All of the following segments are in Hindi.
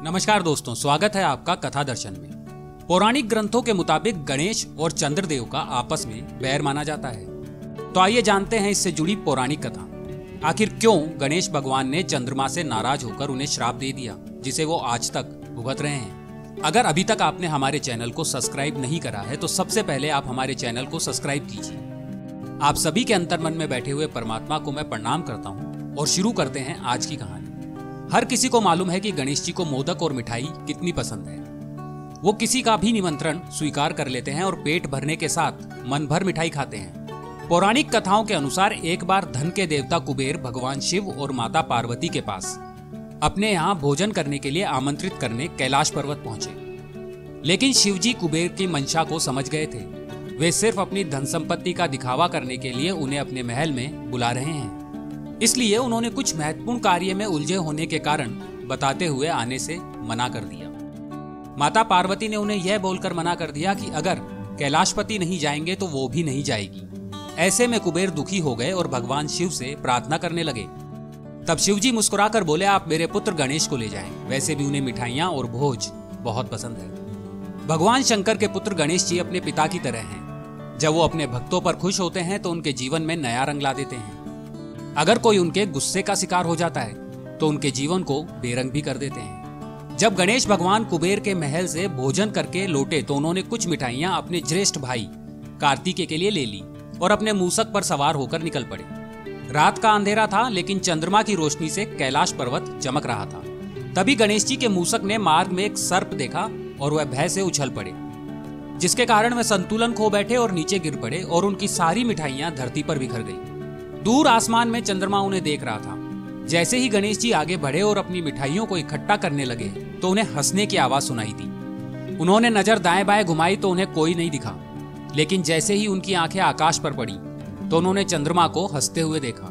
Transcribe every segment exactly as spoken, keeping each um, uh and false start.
नमस्कार दोस्तों, स्वागत है आपका कथा दर्शन में। पौराणिक ग्रंथों के मुताबिक गणेश और चंद्रदेव का आपस में बैर माना जाता है। तो आइए जानते हैं इससे जुड़ी पौराणिक कथा। आखिर क्यों गणेश भगवान ने चंद्रमा से नाराज होकर उन्हें श्राप दे दिया, जिसे वो आज तक भुगत रहे हैं। अगर अभी तक आपने हमारे चैनल को सब्सक्राइब नहीं करा है तो सबसे पहले आप हमारे चैनल को सब्सक्राइब कीजिए। आप सभी के अंतर्मन में बैठे हुए परमात्मा को मैं प्रणाम करता हूँ और शुरू करते हैं आज की कहानी। हर किसी को मालूम है कि गणेश जी को मोदक और मिठाई कितनी पसंद है। वो किसी का भी निमंत्रण स्वीकार कर लेते हैं और पेट भरने के साथ मन भर मिठाई खाते हैं। पौराणिक कथाओं के अनुसार एक बार धन के देवता कुबेर भगवान शिव और माता पार्वती के पास अपने यहाँ भोजन करने के लिए आमंत्रित करने कैलाश पर्वत पहुंचे। लेकिन शिव जी कुबेर की मंशा को समझ गए थे। वे सिर्फ अपनी धन संपत्ति का दिखावा करने के लिए उन्हें अपने महल में बुला रहे हैं। इसलिए उन्होंने कुछ महत्वपूर्ण कार्य में उलझे होने के कारण बताते हुए आने से मना कर दिया। माता पार्वती ने उन्हें यह बोलकर मना कर दिया कि अगर कैलाशपति नहीं जाएंगे तो वो भी नहीं जाएगी। ऐसे में कुबेर दुखी हो गए और भगवान शिव से प्रार्थना करने लगे। तब शिव जी मुस्कुराकर बोले, आप मेरे पुत्र गणेश को ले जाएं। वैसे भी उन्हें मिठाइयां और भोज बहुत पसंद है। भगवान शंकर के पुत्र गणेश जी अपने पिता की तरह हैं। जब वो अपने भक्तों पर खुश होते हैं तो उनके जीवन में नया रंग ला देते हैं। अगर कोई उनके गुस्से का शिकार हो जाता है तो उनके जीवन को बेरंग भी कर देते हैं। जब गणेश भगवान कुबेर के महल से भोजन करके लौटे तो उन्होंने कुछ मिठाइयां अपने ज्येष्ठ भाई कार्तिकेय के लिए ले ली और अपने मूसक पर सवार होकर निकल पड़े। रात का अंधेरा था, लेकिन चंद्रमा की रोशनी से कैलाश पर्वत चमक रहा था। तभी गणेश जी के मूसक ने मार्ग में एक सर्प देखा और वह भय से उछल पड़े, जिसके कारण वे संतुलन खो बैठे और नीचे गिर पड़े और उनकी सारी मिठाइयां धरती पर बिखर गई। दूर आसमान में चंद्रमा उन्हें देख रहा था। जैसे ही गणेश जी आगे बढ़े और अपनी मिठाइयों को इकट्ठा करने लगे तो उन्हें हंसने की आवाज सुनाई दी। उन्होंने नजर दाएं बाएं घुमाई तो उन्हें कोई नहीं दिखा। लेकिन जैसे ही उनकी आंखें आकाश पर पड़ी तो उन्होंने चंद्रमा को हंसते हुए देखा।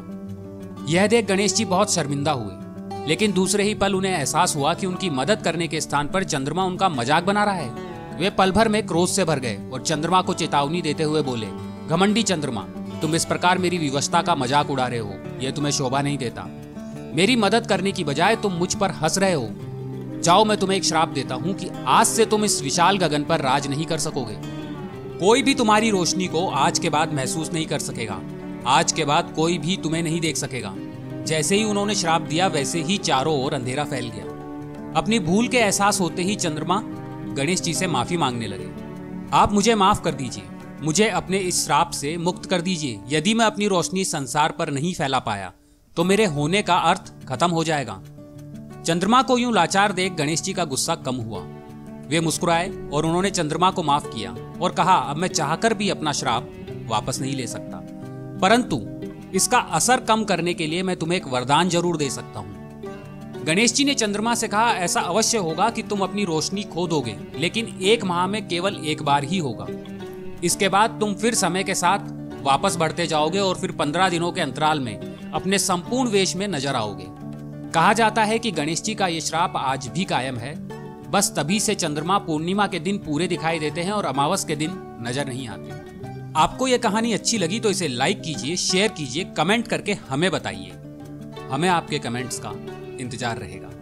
यह देख गणेश जी बहुत शर्मिंदा हुए, लेकिन दूसरे ही पल उन्हें एहसास हुआ कि उनकी मदद करने के स्थान पर चंद्रमा उनका मजाक बना रहा है। वे पल भर में क्रोध से भर गए और चंद्रमा को चेतावनी देते हुए बोले, घमंडी चंद्रमा, तुम इस प्रकार मेरी व्यवस्था का मजाक उड़ा रहे हो, यह तुम्हें शोभा नहीं देता। मेरी मदद करने की बजाय तुम मुझ पर हंस रहे हो। जाओ, मैं तुम्हें एक श्राप देता हूं कि आज से तुम इस विशाल गगन पर राज नहीं कर सकोगे। कोई भी तुम्हारी रोशनी को आज के बाद महसूस नहीं कर सकेगा। आज के बाद कोई भी तुम्हें नहीं देख सकेगा। जैसे ही उन्होंने श्राप दिया वैसे ही चारों ओर अंधेरा फैल गया। अपनी भूल के एहसास होते ही चंद्रमा गणेश जी से माफी मांगने लगे। आप मुझे माफ कर दीजिए, मुझे अपने इस श्राप से मुक्त कर दीजिए। यदि मैं अपनी रोशनी संसार पर नहीं फैला पाया तो मेरे होने का अर्थ खत्म हो जाएगा। चंद्रमा को यूं लाचार देख गणेश जी का गुस्सा कम हुआ। वे मुस्कुराए और उन्होंने चंद्रमा को माफ किया और कहा, अब मैं चाहकर भी अपना श्राप वापस नहीं ले सकता, परंतु इसका असर कम करने के लिए मैं तुम्हें एक वरदान जरूर दे सकता हूं। गणेश जी ने चंद्रमा से कहा, ऐसा अवश्य होगा कि तुम अपनी रोशनी खो दोगे, लेकिन एक माह में केवल एक बार ही होगा। इसके बाद तुम फिर समय के साथ वापस बढ़ते जाओगे और फिर पंद्रह दिनों के अंतराल में अपने संपूर्ण वेश में नजर आओगे। कहा जाता है कि गणेश जी का ये श्राप आज भी कायम है। बस तभी से चंद्रमा पूर्णिमा के दिन पूरे दिखाई देते हैं और अमावस के दिन नजर नहीं आते। आपको ये कहानी अच्छी लगी तो इसे लाइक कीजिए, शेयर कीजिए, कमेंट करके हमें बताइए। हमें आपके कमेंट्स का इंतजार रहेगा।